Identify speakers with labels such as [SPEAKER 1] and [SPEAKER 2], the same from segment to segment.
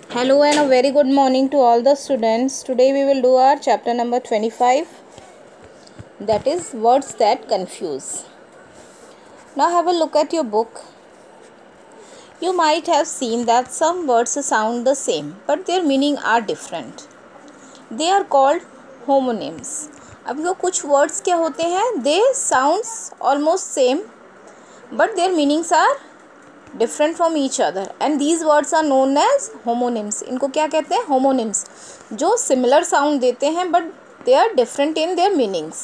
[SPEAKER 1] Hello and a very good morning to all the students. Today we will do our chapter number 25, that is words that confuse. Now have a look at your book. You might have seen that some words sound the same but their meaning are different. They are called homonyms. अब यो कुछ words क्या होते हैं? They sounds almost same but their meanings are different from each other and these words are known as homonyms. इनको क्या कहते हैं? Homonyms, जो सिमिलर साउंड देते हैं but they are different in their meanings.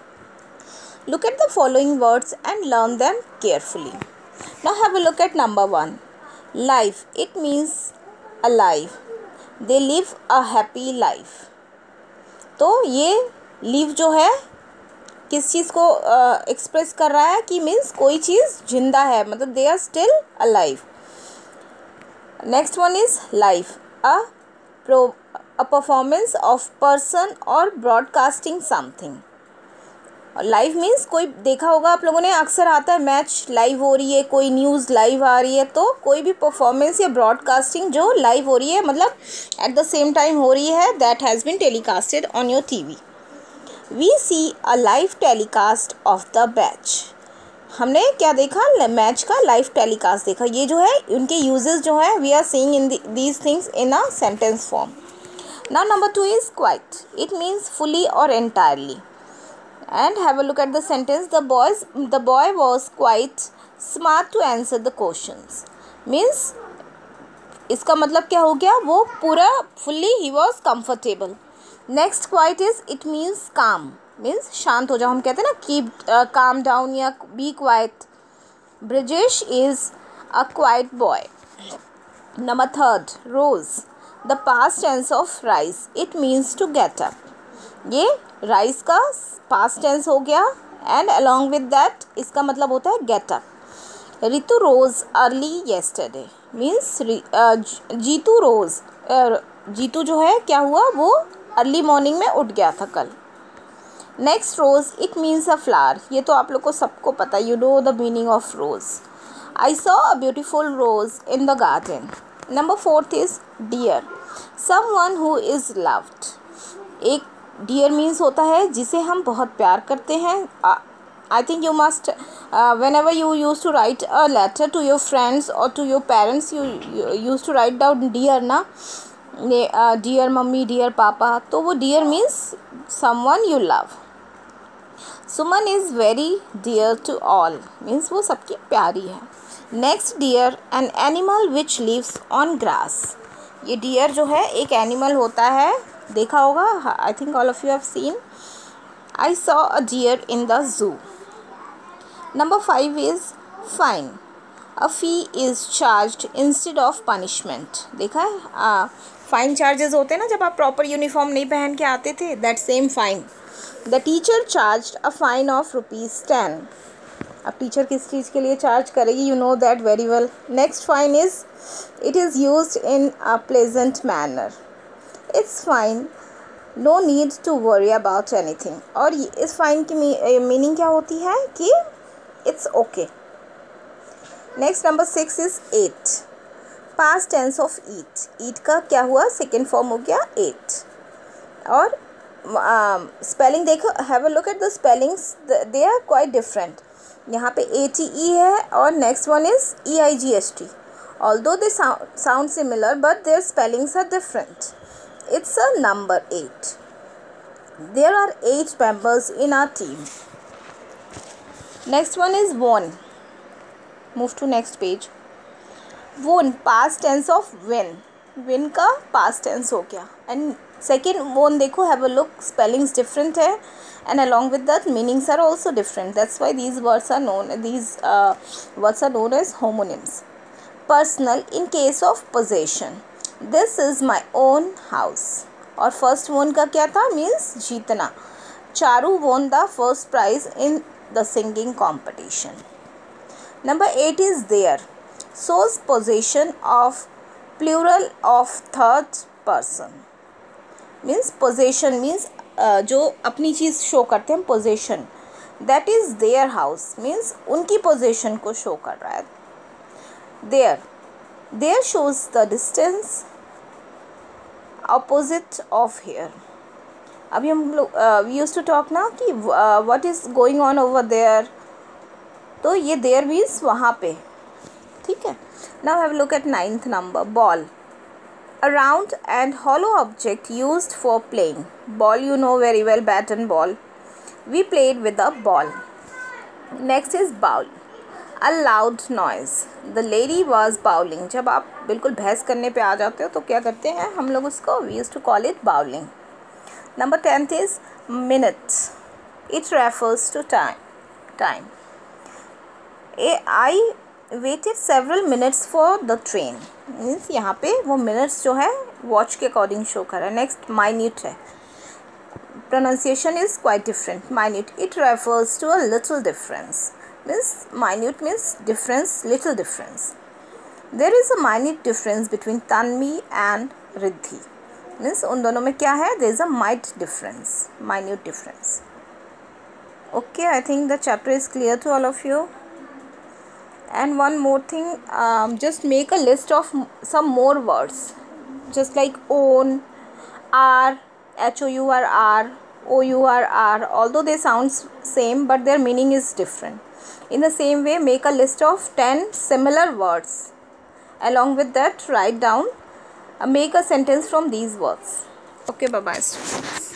[SPEAKER 1] Look at the following words and learn them carefully. Now have a look at number 1. Life, it means a life. They live a happy life. तो ये live जो है किस चीज़ को express कर रहा है कि मीन्स कोई चीज़ जिंदा है, मतलब they are still alive. Next one is life, a performance of person और ब्रॉडकास्टिंग समथिंग. लाइव मीन्स कोई, देखा होगा आप लोगों ने, अक्सर आता है मैच लाइव हो रही है, कोई न्यूज़ लाइव आ रही है, तो कोई भी परफॉर्मेंस या ब्रॉडकास्टिंग जो लाइव हो रही है, मतलब एट द सेम टाइम हो रही है, that has been telecasted on your TV. We see a live telecast of the match. हमने क्या देखा? मैच का लाइव टेलीकास्ट देखा. ये जो है उनके यूजेस जो है, we are seeing in these things in a sentence form. Now number 2 is quite. It means fully और entirely. And have a look at the sentence. The boy was quite smart to answer the questions. Means इसका मतलब क्या हो गया? वो पूरा fully ही was comfortable. Next quite is, it means calm. Means शांत हो जाओ. हम कहते हैं ना कीप काम डाउन या be quite. Brijesh is a quite boy. Number 3, rose, the past tense of rise. It means to get up. ये राइज का पास्ट टेंस हो गया एंड अलॉन्ग विद दैट इसका मतलब होता है get up. Ritu rose early yesterday. Means Jitu rose, Jitu जो है क्या हुआ, वो अर्ली मॉर्निंग में उठ गया था कल. Next rose, it means a flower. ये तो आप लोग को सबको पता है, you know the meaning of rose. I saw a beautiful rose in the garden. Number 4 is dear, someone who is loved. एक डियर मीन्स होता है जिसे हम बहुत प्यार करते हैं. I think you must whenever you used to write a letter to your friends or to your parents, you used to write down dear ना, डियर मम्मी, डियर पापा. तो वो dear means someone you love. Suman is very dear to all. Means वो सबकी प्यारी है. Next, deer, an animal which lives on grass. ये deer जो है एक एनिमल होता है, देखा होगा, I think all of you have seen. I saw a deer in the zoo. Number 5 is fine. A fee is charged instead of punishment. देखा है, फाइन चार्जेस होते हैं ना जब आप प्रॉपर यूनिफॉर्म नहीं पहन के आते थे, that same fine. The teacher charged a fine of ₹10. अब टीचर किस चीज़ के लिए चार्ज करेगी, you know that very well. Next fine is, it is used in a pleasant manner. It's fine, no need to worry about anything. और इस fine की meaning क्या होती है कि it's okay. Next, number 6 is ate. Past tense of eat. Eat का क्या हुआ? सेकेंड फॉर्म हो गया एट. और स्पेलिंग देखो, have a look at the spellings, they are quite different. यहाँ पे ATE है और next one is EIGHT. Although they sound similar but their spellings are different. It's a number 8. There are 8 members in our team. Next one is won. Move to next page. Won, past tense of win. Win का past tense हो गया. And second won देखो, have a look, spellings different है and along with that meanings are also different. That's why these words are known as homonyms. Personal, in case of possession. This is my own house. और first won का क्या था? Means जीतना. Charu won the first prize in the singing competition. Number 8 is there. shows possession of plural of third person. means possession means जो अपनी चीज़ show करते हैं, possession. that is their house means उनकी possession को शो कर रहा है. there shows the distance opposite of here. अभी हम लोग we used to talk ना कि what is going on over there, तो ये there means वहाँ पे, ठीक है. Now have a look at 9th number. Ball, a round and hollow object used for playing. Ball, you know very well, bat and ball. We played with a ball. Next is bowl, a loud noise. The lady was bowling. जब आप बिल्कुल बहस करने पे आ जाते हो तो क्या करते हैं हम लोग उसको, we used to call it bowling. Number 10th is minutes. It refers to time. I waited several minutes for the train. Means यहाँ पे वो minutes जो है वॉच के अकॉर्डिंग शो कर रहा है. नेक्स्ट minute है. Pronunciation is quite different. Minute. It refers to a little difference. Means minute means difference, little difference. There is a minute difference between Tanvi and Riddhi. Means उन दोनों में क्या है, there is a minute difference. Okay, I think the chapter is clear to all of you. And one more thing, just make a list of some more words, just like own, hour, HOUR, OUR, although they sound same but their meaning is different. In the same way, make a list of 10 similar words. Along with that, write down, make a sentence from these words. Okay, bye bye students.